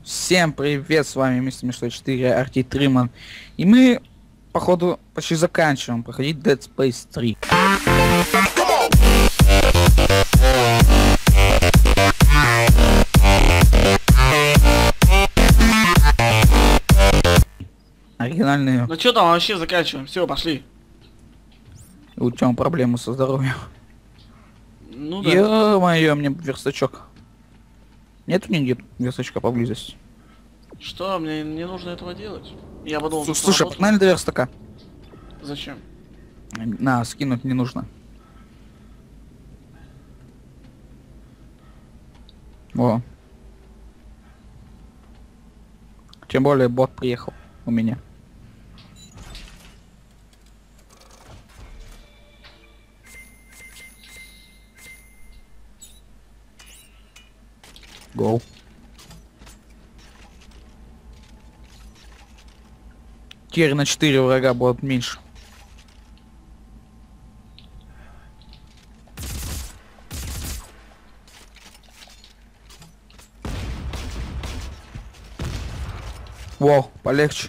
Всем привет, с вами Мистер Мишто 4, Арти Триман. И мы, походу, почти заканчиваем проходить Dead Space 3. Оригинальные. Ну что там вообще заканчиваем? Все, пошли. У тебя проблемы со здоровьем. Ну да. Ё-моё, мне верстачок. Нету нигде верстачка поблизости. Что? Мне не нужно этого делать. Я подумал, что Слушай, работаю. погнали до верстака. Зачем? На, скинуть не нужно. О. Тем более бот приехал у меня. Гоу. Теперь на 4 врага будет меньше. Во, полегче.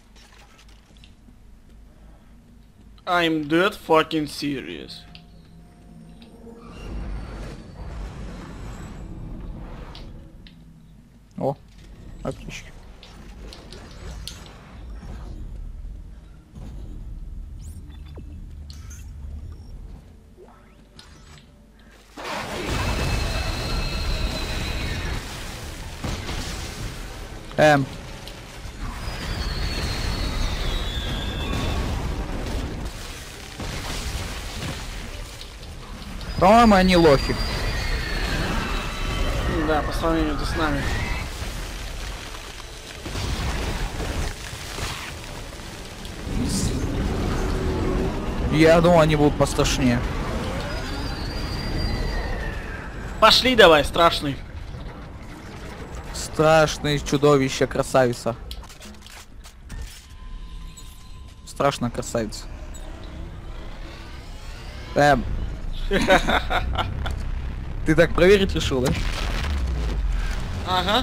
I'm dead fucking serious. О, отлично. По-моему, они лохи. Да, по сравнению с нами. Я думал, они будут пострашнее. Пошли давай, страшный. Страшное чудовище, красавица. Страшная красавица. Ты так проверить решил, да? Ага.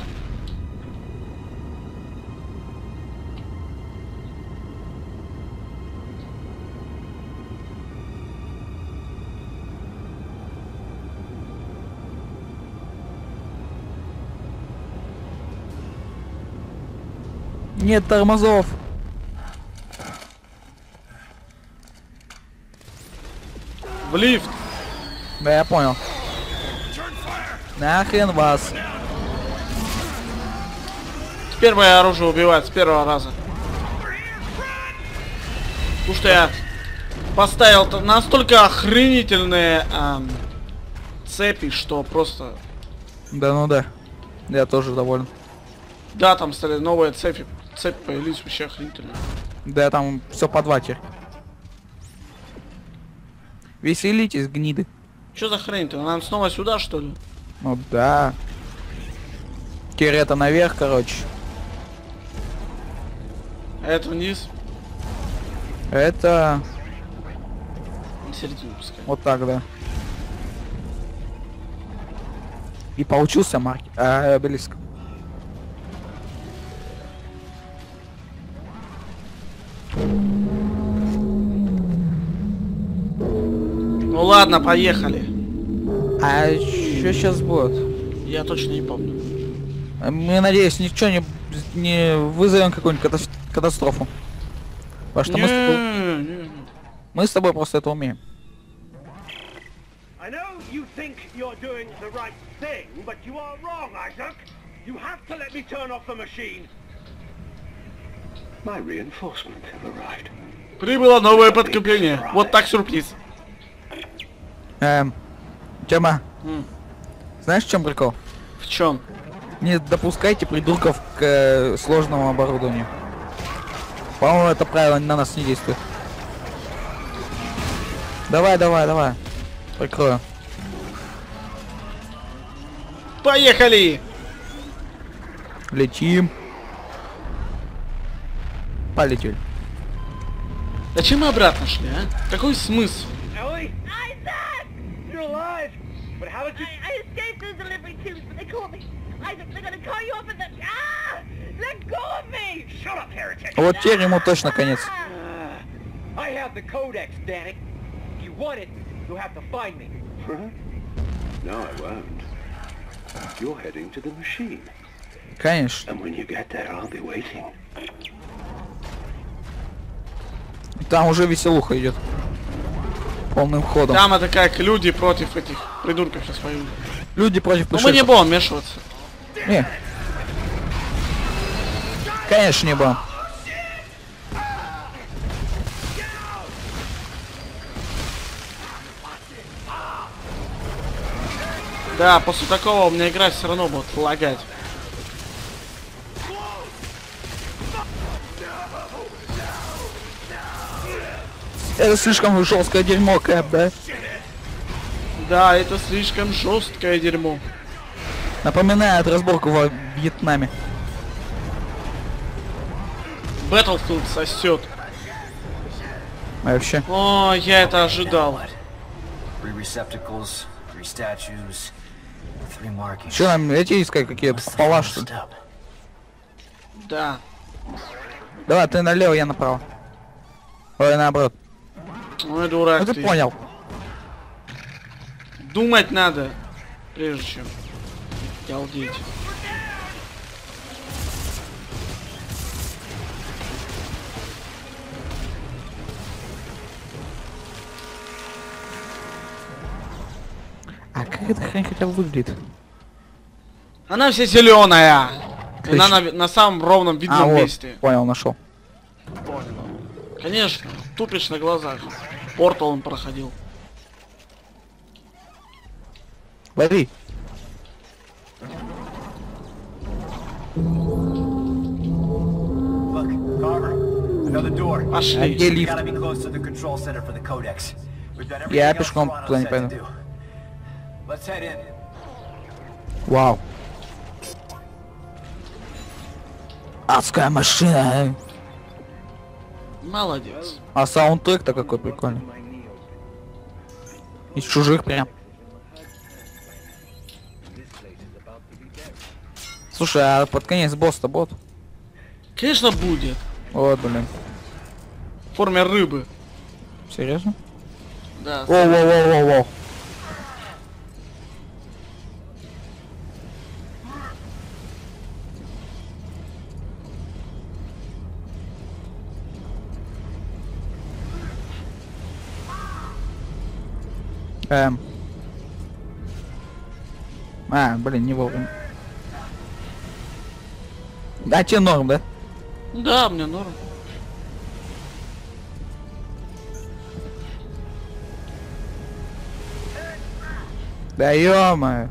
Нет тормозов. В лифт. Да, я понял. Нахрен вас. Теперь мое оружие убивает с первого раза. Потому что я поставил настолько охренительные цепи, что просто... Да ну да. Я тоже доволен. Да, там стали новые цепи. Цепи появились вообще охренительные. Да, там все по 2 теперь. Веселитесь, гниды. Что за хрень-то? Нам снова сюда, что ли? Ну да. Теперь это наверх, короче. А это вниз? Это На середину пускай. вот так, да. И получился обелиск. Ну ладно, поехали. А что сейчас будет? Я точно не помню. Мы, надеюсь, ничего не вызовем какую-нибудь катастрофу. Потому что мы с тобой просто это умеем. I know you think you're doing the right thing, but you are wrong, Isaac. You have to let me turn off the machine. My reinforcement have arrived. Прибыло новое подкрепление. Вот так сюрприз. Тема, знаешь, в чем прикол? В чем? Не допускайте придурков к сложному оборудованию. По-моему, это правило на нас не действует. Давай, давай, давай. Прикрою. Поехали! Летим. Полетели. Зачем мы обратно шли, а? Какой смысл? Ellie, Isaac! you're alive. But how did you... I escaped those delivery tubes, but they caught me. Isaac, they're gonna call you up in the... Ah! Let go of me! Shut up, heretic! Вот теперь ему точно конец. I have the codex, Danik. If you want it, you'll have to find me. No, I won't. You're heading to the machine. Конечно. And when you get there, I'll be waiting. Там уже веселуха идет. Полным ходом. Там это как люди против этих придурков сейчас воюют. Люди против Но мы не пришельцев. будем вмешиваться. Не. Конечно, не будем. Да, после такого у меня игра все равно будет лагать. Это слишком жесткое дерьмо, Кэп, да? Да, это слишком жесткое дерьмо. Напоминает разборку во Вьетнаме. Battlefield сосет. А вообще. О, я это ожидал. 3 receptacles, 3 statues, 3 markings. Че нам эти искать какие-то пола, что ли? Step. Да. Давай, ты налево, я направо. Ой, наоборот. Ой, дурак Ну ты понял. Думать надо, прежде чем галдеть. А как эта хрень хотя бы выглядит? Она вся зеленая. И Отлично. она на самом ровном видном вот, месте. понял, нашел. Конечно, тупишь на глазах. Портал он проходил. Лови. Look, Carver, another door. А Пошли. где We лифт? gotta be close to the control center for the codex. We've done Я everything else пешком Toronto туда не said to пойду. do. Let's head in. Вау. Адская машина. Молодец. А саундтрек-то какой прикольный. Из чужих прям. Слушай, а под конец босс-то бот? Конечно будет. Вот, блин. В форме рыбы. Серьезно? Да. Воу-воу-воу-воу-воу. А, блин, не вовремя. А тебе норм, да? Да, мне норм. Да ё-моё.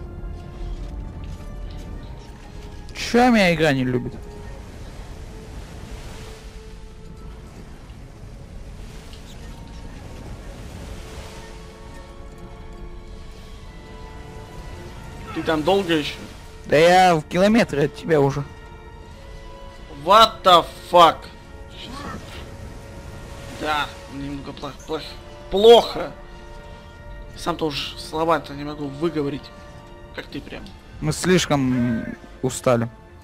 Чё меня игра не любит? Ты там долго еще? Да я в километре от тебя уже. What the fuck? Да, немного плохо. Сам тоже слова-то не могу выговорить. Как ты прям. Мы слишком устали.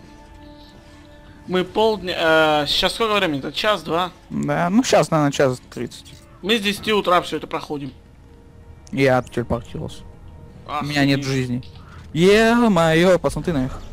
Мы полдня... сейчас сколько времени? Это час-два? Да, ну сейчас, наверное, час 30. Мы с 10 утра все это проходим. Я телепортировался. Ах, У меня нет жизни. Ё-моё, посмотри на них.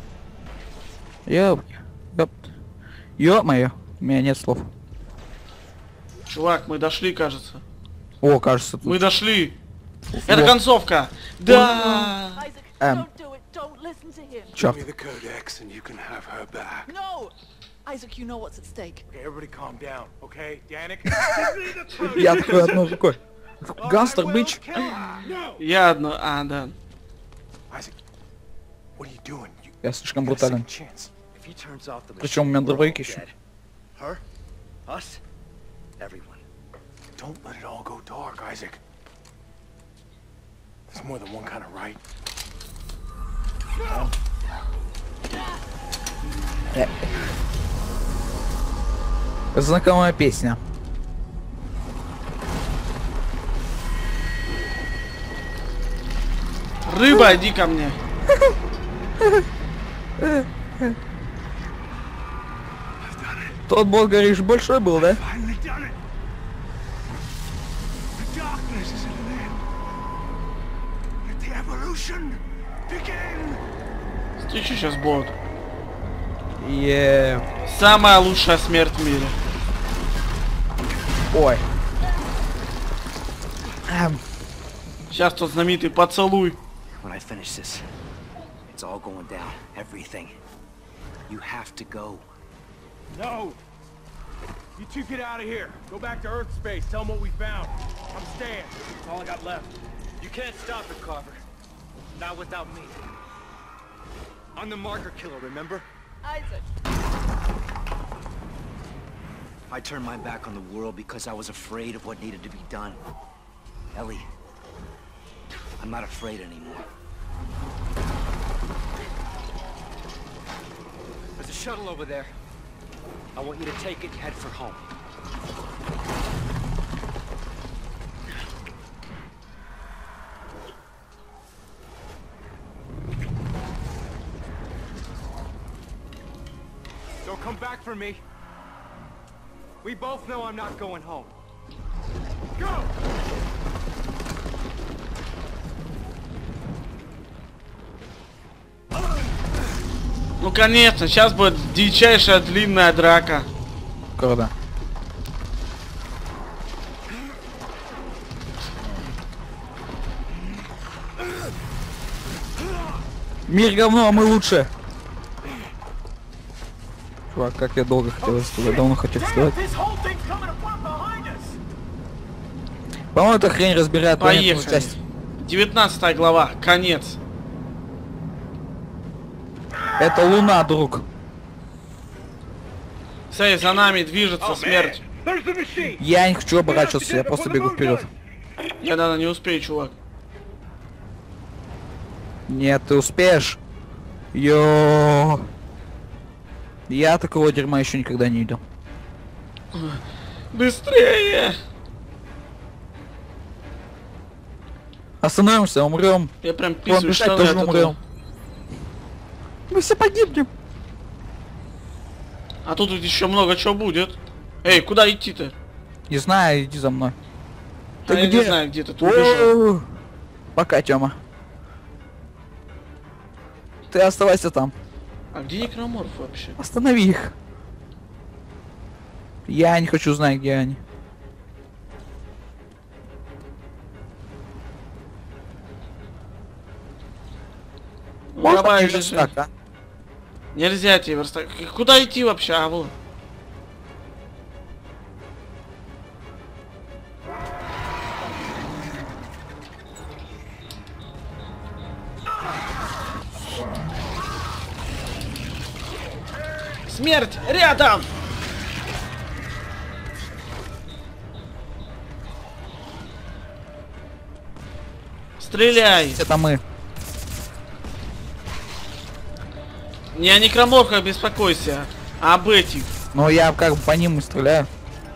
Ё-моё, у меня нет слов. Чувак, мы дошли, кажется. О, кажется, тут. Мы дошли. Это Во. концовка. Да. Isaac, Um. don't do it. Don't listen to him. Чёрт. the codex and you can have her back. No! Isaac, you know what's at stake. Okay, everybody calm down, okay? Danik? Я такой одной рукой. Гангстер, бич. No! Я одно... А, да. Isaac, what are you doing? Я слишком You got a брутален. second chance. If he turns off the Причем у меня machine, we're дробовик all еще. dead. Her? Us? Everyone. Don't let it all go dark, Isaac. There's more than one kind of right. Знакомая песня. Рыба, иди ко мне. Тот бог, говоришь, большой был, да? Finally done it. The darkness is at an end. Let the evolution begin. Встречи сейчас будут. Самая Самая лучшая смерть в мире. Ой. Сейчас тот знаменитый поцелуй. When I finish this, it's all going down. Everything. You have to go. No. You two get out of here. Go back to Earth space. Tell them what we found. I'm staying. That's all I got left. You can't stop it, Carver. Not without me. I'm the marker killer, remember? Isaac. I turned my back on the world because I was afraid of what needed to be done. Ellie, I'm not afraid anymore. There's a shuttle over there. I want you to take it and head for home. Don't come back for me. We both know I'm not going home. Go! Ну конечно, сейчас будет дичайшая длинная драка. Круто. Мир говно, а мы лучше. Чувак, как я долго хотел сказать, давно хотел сказать. По-моему, эта хрень разбирает планетную Поехали. часть. 19 глава. Конец. Это Луна, друг. Сэй, за нами движется смерть. There's the machine. Я не хочу оборачиваться, я просто бегу вперед. Я, наверное, не успею, чувак. Нет, ты успеешь. Йо. Я такого дерьма еще никогда не видел. Быстрее! Остановимся, умрем. Я прям Вон, писаю бежать штаны тоже от этого. умрем. Мы все погибнем. А тут еще много чего будет. Эй, куда идти-то? Не знаю, иди за мной. А Ты я где? не знаю, где ты тут убежал. О-о-о. Пока, Тёма. Ты оставайся там. А где некроморф вообще? Останови их. Я не хочу знать, где они. Ну, Можно давай, не бежи. верстак, а? Нельзя тебе верстак. Куда идти вообще, а вот? Смерть рядом! Стреляй! Это мы. Не о некроморфах беспокойся, а об этих. Но я как бы по ним и стреляю.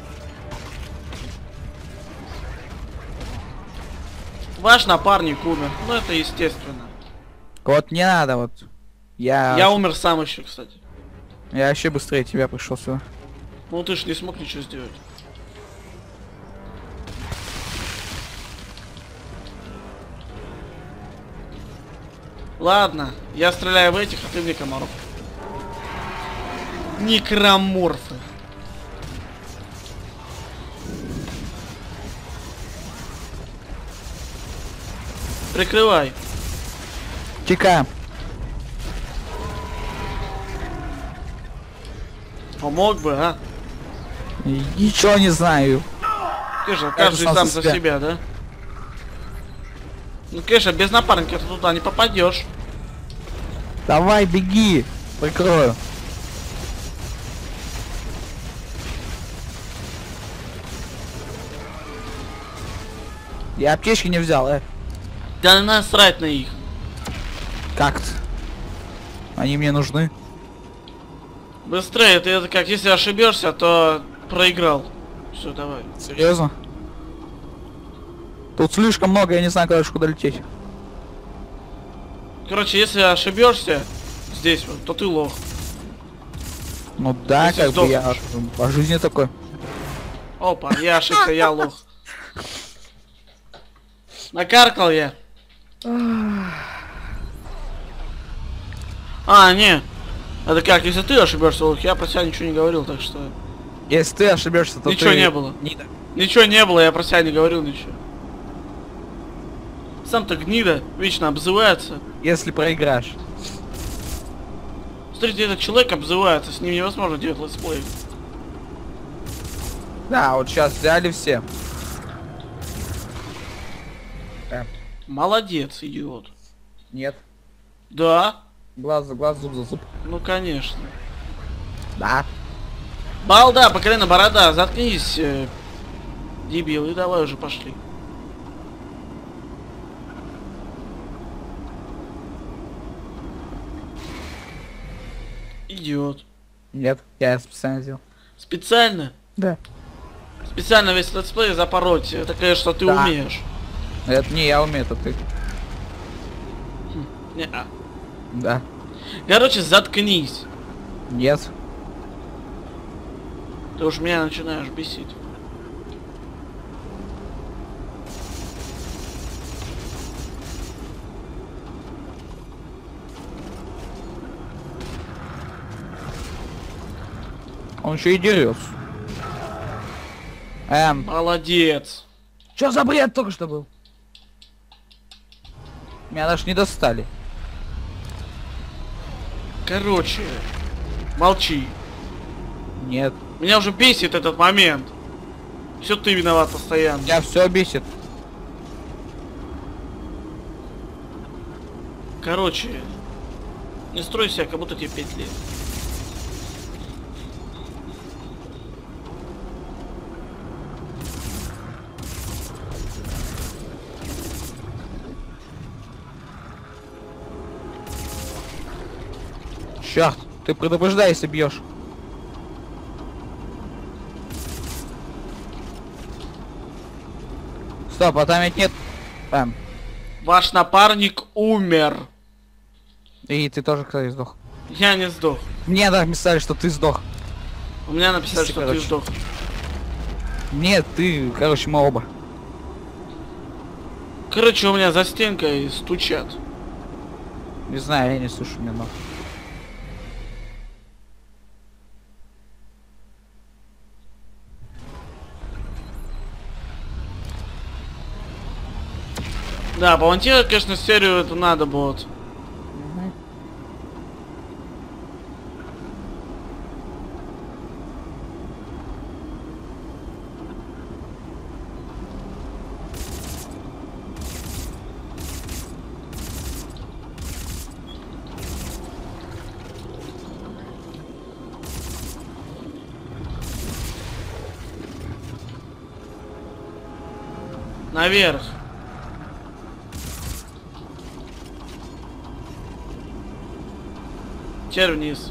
Ваш напарник умер. Ну это естественно. Вот не надо, вот. Я умер сам еще, кстати. Я вообще быстрее тебя пришел сюда. Ну ты ж не смог ничего сделать. Ладно, я стреляю в этих, а ты в некроморф. Некроморфы. Прикрывай. Тикаем. Помог бы, а? Ничего не знаю. Конечно, каждый сам сам за за себя. себя, да? Ну, конечно, без напарника ты туда не попадешь. Давай, беги. Прикрою. Я аптечки не взял, Да насрать на их. Как-то. Они мне нужны. Быстрее, ты это как, если ошибешься, то проиграл. Все, давай. Серьезно? Тут слишком много, я не знаю, куда лететь. Короче, если ошибешься, здесь вот, то ты лох. Ну да, Если как бы я сдохнешь. по жизни такой. Опа, я ошибся, я лох. Накаркал я. А, не. Это как, если ты ошибешься, лох, я про себя ничего не говорил, так что... Если ты ошибешься, то Ничего ты... не было. Гнида. Ничего не было, я про себя не говорил ничего. Сам-то гнида вечно обзывается. Если проиграешь. Смотрите, этот человек обзывается, с ним невозможно делать летсплей. Да, вот сейчас взяли все. Молодец, идиот. Нет. Да? Глаз за глаз, зуб за зуб. Ну конечно. Да. Балда, по колено борода, заткнись, дебил, и давай уже пошли. Идиот. Нет, я специально сделал. Специально? Да. Специально весь летсплей запороть. Это, конечно, ты Да. умеешь. Это не я умею, это ты. Не-а. Да. Короче, заткнись. Нет. Ты уж меня начинаешь бесить. Он еще и дерется. Молодец. Что за бред только что был? Меня даже не достали. Короче, молчи. Нет. Меня уже бесит этот момент. Все ты виноват постоянно. Меня все бесит. Короче, не строй себя, как будто тебе 5 лет. Черт, ты предупреждай, если бьешь. Стоп, а там ведь нет. Ваш напарник умер. И ты тоже, кстати, сдох. Я не сдох. Мне написали, что ты сдох. У меня написали, что ты Короче. сдох. Нет, ты, короче, мы оба. Короче, у меня за стенкой стучат. Не знаю, я не слышу меня. Да, помонтировать, конечно, серию это надо будет. Наверх. Теперь вниз.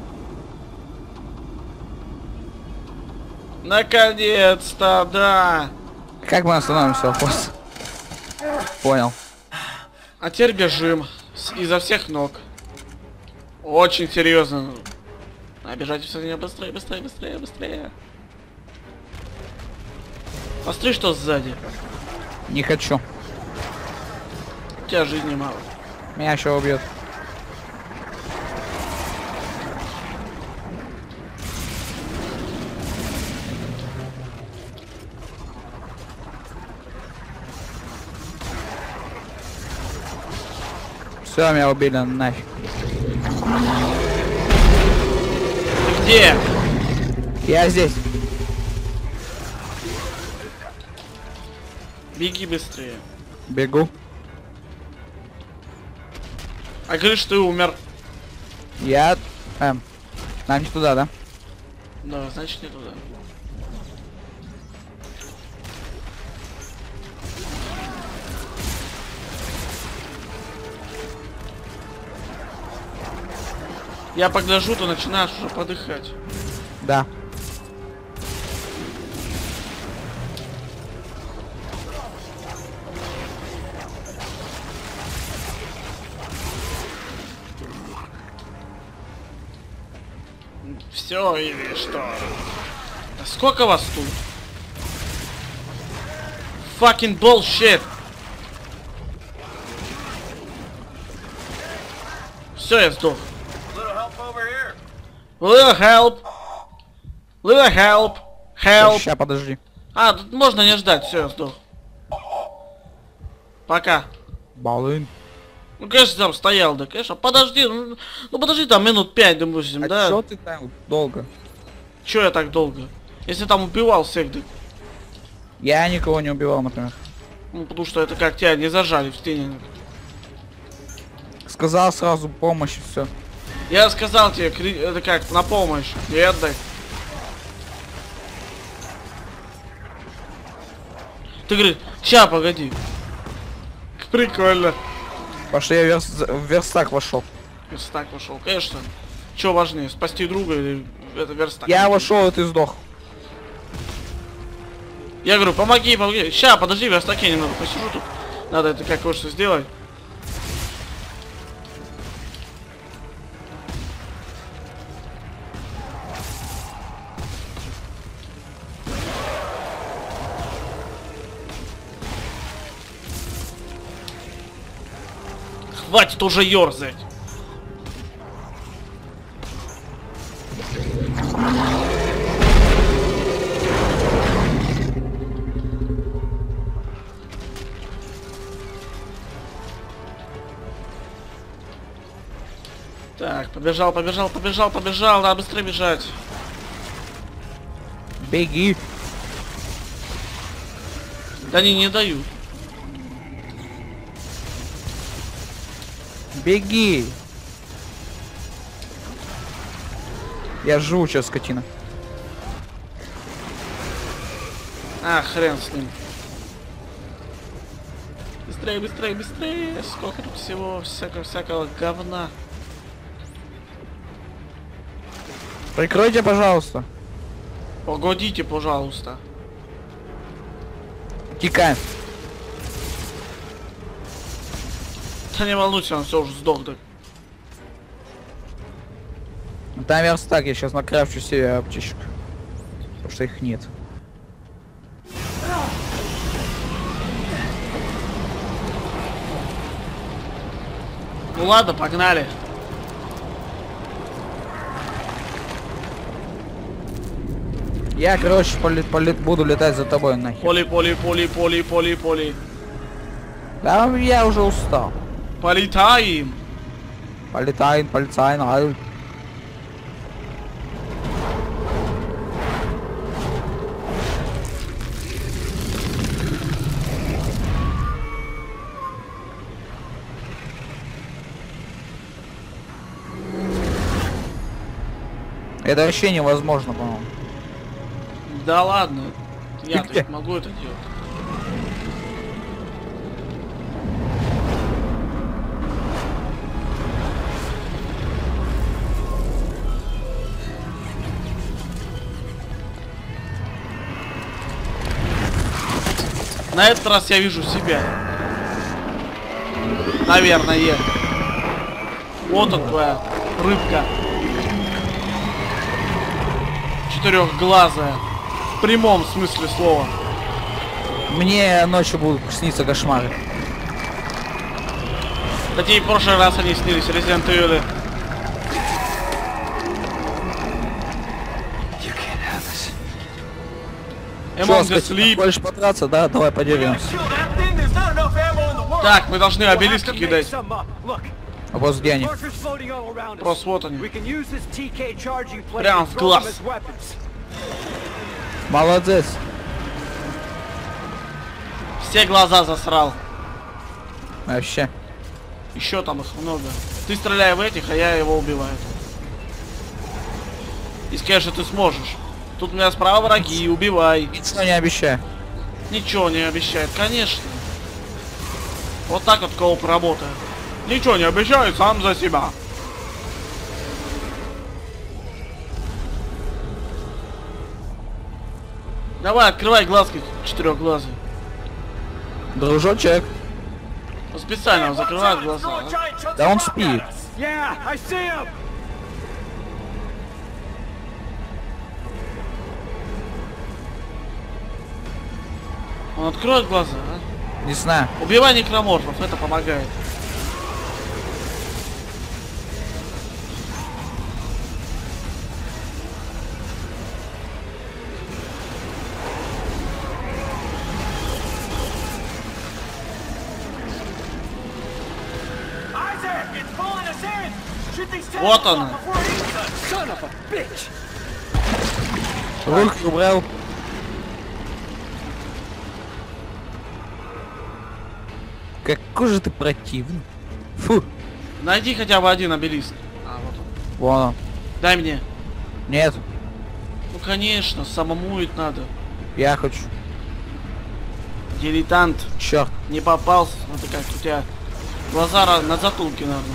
Наконец-то, да. Как мы остановимся, вопрос? Понял. А теперь бежим изо всех ног. Очень серьезно. А бежать все время быстрее, быстрее, быстрее, быстрее. Посмотри, что сзади. Не хочу. У тебя жизни мало. Меня еще убьет. Все, меня убили нафиг. Где? Я здесь. Беги быстрее. Бегу. А говоришь, ты умер. Я... Нам не туда, да? Да, значит не туда. Я погляжу, ты начинаешь уже подыхать. Да. Все или что? А сколько вас тут? Fucking bullshit. Все, я сдох. Little help. Little help. Help. Ща, подожди. А, тут можно не ждать, все, я сдох. Пока. Балын. Ну, конечно, там стоял, да, конечно. Подожди, ну подожди там минут 5, допустим, А да? чё ты там долго? Чё я так долго? Если там убивал всех, да... Я никого не убивал, например. Ну, потому что это как тебя не зажали в стене. Сказал сразу помощь и все. Я сказал тебе, это как, на помощь. И отдай. Ты говоришь, ща, погоди. Прикольно. Потому что я в верстак вошел. Верстак вошел, конечно. Что важнее, спасти друга или это верстак? Я вошел, и ты сдох. Я говорю, помоги, помоги. Ща, подожди, в верстаке немного посижу тут. Надо это как кое-что сделать. Хватит уже ерзать. Так, побежал, побежал, побежал, побежал, надо быстрее бежать. Беги. Да они не дают. Беги. Я живучая скотина. А, хрен с ним. Быстрее, быстрее, быстрее. Сколько тут всего, всякого говна. Прикройте, пожалуйста. Погодите, пожалуйста. Тикаем. Да не волнуйся, он все уже сдох. Да. Там верстак, я сейчас накрафчу себе аптечек. Потому что их нет. Ну ладно, погнали. Я, короче, буду летать за тобой нахер. Поли. Да, я уже устал. Полетаем. Полетаем, полицай. Это вообще невозможно, по-моему. Да ладно. Я где? могу это делать. На этот раз я вижу себя. Наверное. Вот он, твоя рыбка. Четырехглазая. В прямом смысле слова. Мне ночью будут сниться кошмары. Да тебе в прошлый раз они снились, Resident Evil. Among the Sleep. Хочешь подраться? Да, давай подеремся. Так, мы должны обелиски кидать. А вот где они? Просто вот они. Прям в глаз. Молодец. Все глаза засрал. Вообще. Еще там их много. Ты стреляй в этих, а я его убиваю. И конечно, ты сможешь. Тут у меня справа враги, убивай. Ничего не обещаю. Ничего не обещает, конечно. Вот так вот коуп работает. Ничего не обещаю, сам за себя. Давай, открывай глазки четырехглазый. Дружочек. Он специально закрывает глаза. Да он спит. Он откроет глаза, а? Не знаю. Убивай некроморфов, это помогает. Isaac, it's pulling us in! Shoot these Вот tentacles она. off before it eats us! Son of a bitch! Руки убрал. Какой же ты противный. Фу. Найди хотя бы один обелиск. А, вот он. Вон он. Дай мне. Нет, Ну конечно, самому ведь надо. я хочу. Дилетант. Черт. Не попался. Ну ты как, у тебя глаза на затылке, наверное.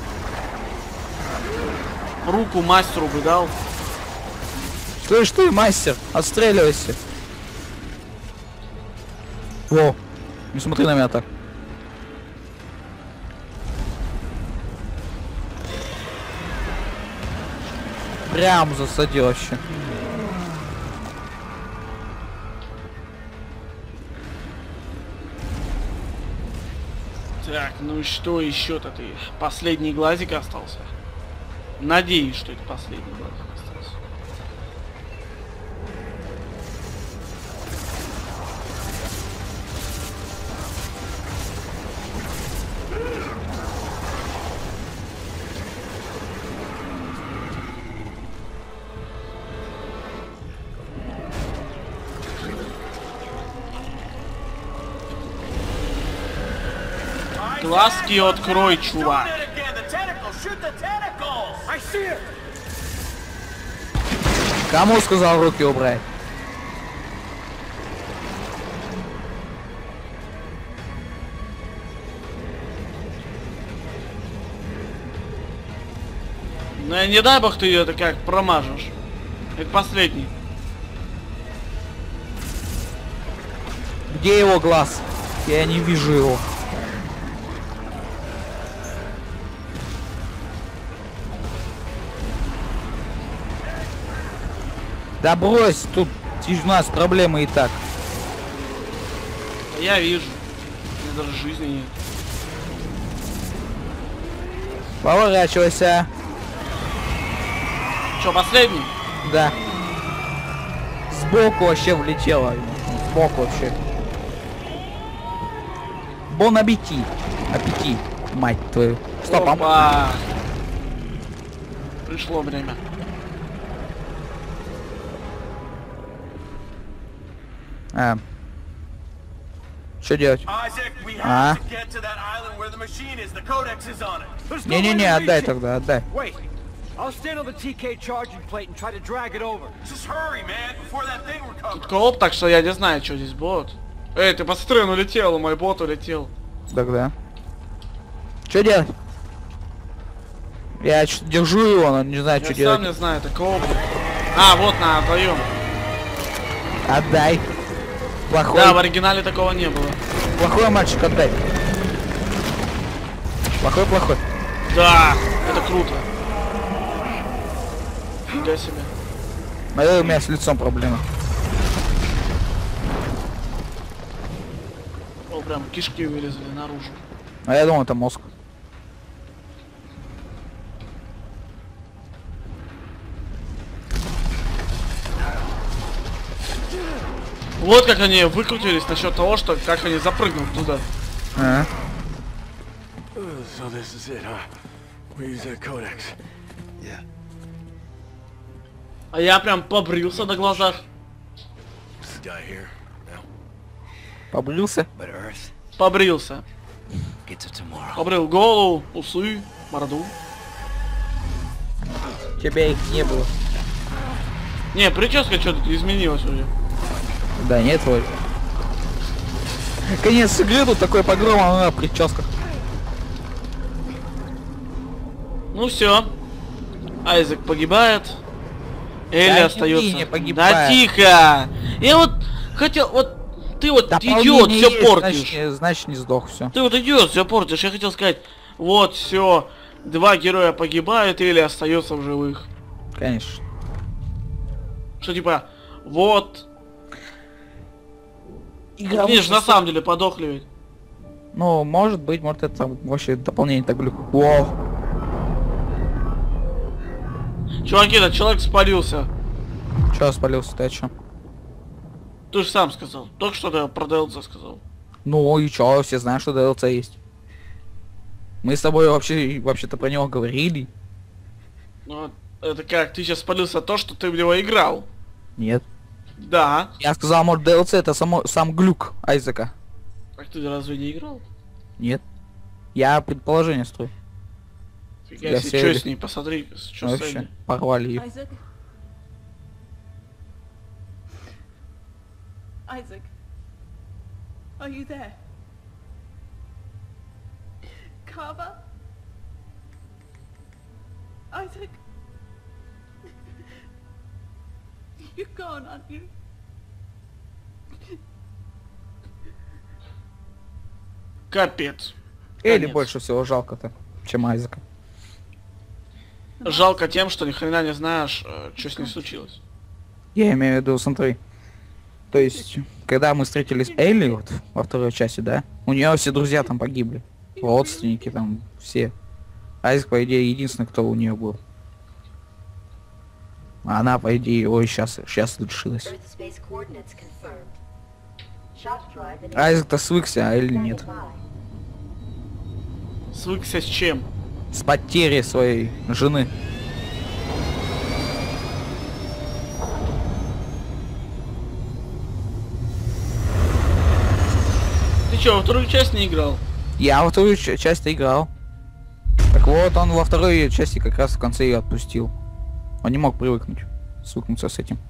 Руку мастеру бы дал. Слышь ты, мастер, отстреливайся. Во. Не смотри на меня так. Прям засадил вообще. Так, ну и что еще-то ты? Последний глазик остался. Надеюсь, что это последний глазик остался. Глазки открой, чувак. Doing it again! The tentacles! Shoot the tentacles! I see it! Кому сказал руки убрать? Ну не дай бог ты это как промажешь. Это последний. Где его глаз? Я не вижу его. Да брось, тут у нас проблемы и так. Я вижу. У меня даже жизни нет. Поворачивайся. Че, последний? Да. Сбоку вообще влетело. Сбоку вообще. Бон аппетит. Аппетит, мать твою. Стоп, Опа. Пришло время. Что делать? Isaac, we Ah. have to get to that island where the machine is. The codex is on it. There's no way Не-не-не, to отдай reach it. тогда, отдай. Wait. I'll stand on the TK charging plate and try to drag it over. Just hurry, man, before that thing recovers. Кооп, так что я не знаю, что здесь бот. Эй, ты посмотри, он улетел, мой бот улетел. Тогда. Что делать? Я что-то держу его, но не знаю, Я что сам делать. не знаю, это кооп. А, вот на вдвоем. Отдай. Плохой, Да, в оригинале такого не было. плохой мальчик, отдай. Плохой, плохой. Да, это круто. Фига себе. Наверное, у меня с лицом проблема. О, прям кишки вылезли наружу. А я думал, это мозг. Вот как они выкрутились насчет того, что как они запрыгнут туда. А. So this is it, huh? We use that codex. А я прям побрился на глазах. This guy here. Now, Побрился? But Earth Побрился. gets it tomorrow. Побрил голову, усы, бороду. Тебя их не было. Не, прическа что-то изменилась уже. Да нет, вроде. Конец игры, тут такой погром, а на прическах. Ну все. Айзек погибает. Элли Да остается. не Да погибает. тихо! Я вот хотел, вот ты вот идиот, Дополнение все есть, портишь. значит не сдох, все. Ты вот идиот, все портишь. Я хотел сказать, вот все, два героя погибают, Элли остается в живых. игра... Они же на самом деле подохли ведь. Ну, может быть, может это там вообще дополнение так глюк. Воу. Чуваки, этот человек спалился. Чё спалился, ты о чём? Ты же сам сказал. Только что ты про DLC сказал. Ну и чё, все знают, что DLC есть. Мы с тобой вообще-то про него говорили. Ну, это как? Ты сейчас спалился то, что ты в него играл. Нет. Да. Я сказал, может DLC это сам глюк Айзека. Так ты разве не играл? Нет. Я предположение строю. Фига Я себе, все что с ней, посмотри, что с Вообще, ней. порвали ее. Isaac? Isaac? Are you there? Carver? Isaac? You're gone, aren't you? Капец. Или Конец. больше всего жалко-то, чем Айзека. Жалко тем, что ни хрена не знаешь, что с ней случилось. Я имею в виду, смотри. То есть, когда мы встретились Элли вот во второй части, да, у нее все друзья там погибли. Родственники там, все. Айзек, по идее, единственный, кто у нее был. А она, по идее, ой, сейчас лишилась. Айзек-то свыкся, а Элли нет. Свыкся с чем? С потерей своей жены. Ты чё, во вторую часть не играл? Я во вторую часть играл. Так вот, он во второй части как раз в конце ее отпустил. Он не мог привыкнуть, свыкнуться с этим.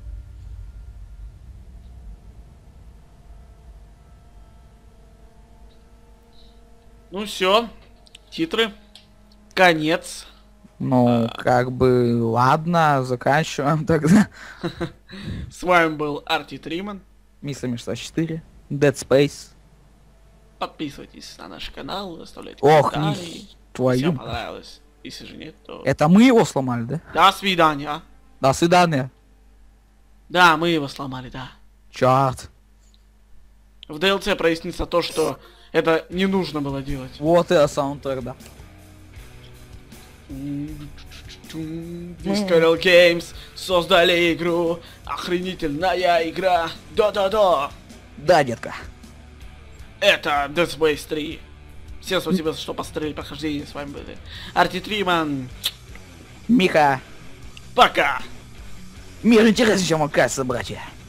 Ну все, титры. Конец. Ну, как бы, ладно, заканчиваем тогда. С вами был Арти Триман. Мистер Мечта 4, Dead Space. Подписывайтесь на наш канал, оставляйте Ох, комментарии. ни Всем твою. понравилось. Если же нет, то... Это мы его сломали, да? До свидания. До свидания. Да, мы его сломали, да. Чёрт. В DLC прояснится то, что это не нужно было делать. Вот и саундтрек, да. Discovery Games создали игру. Охренительная игра. Да-да-да. Да, детка. Это Dead Space 3. Всем спасибо, что посмотрели прохождение. С вами был Арти Триман. Мика. Пока. Мир интереснее, чем окажется, братья.